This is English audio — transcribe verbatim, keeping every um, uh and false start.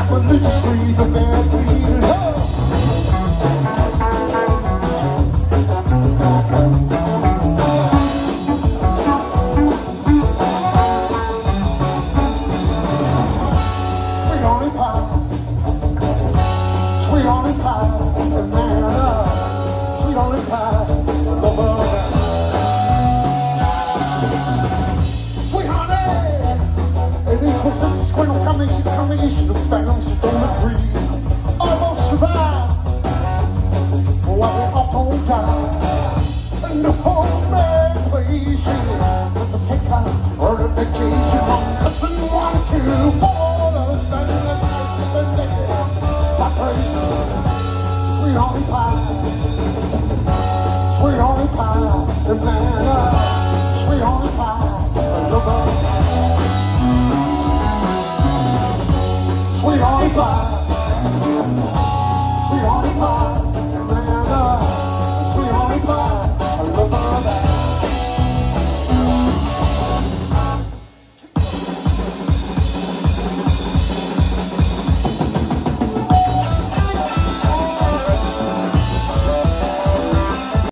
religiously the bad weed. Sweet honey pie, sweet honey pie, banana, sweet honey pie, the butter. Sweet honey, it equals six square combination, combination of phantoms who don't agree. Almost survive while we all don't die. And the homemade places with the take-out or the vacation on cousin one, two, four, the standing that's nice to the naked. My place, sweet honey pie, sweet honey pie, the banana, sweet honey pie, the lover. Sweet honey pie, sweet honey pie.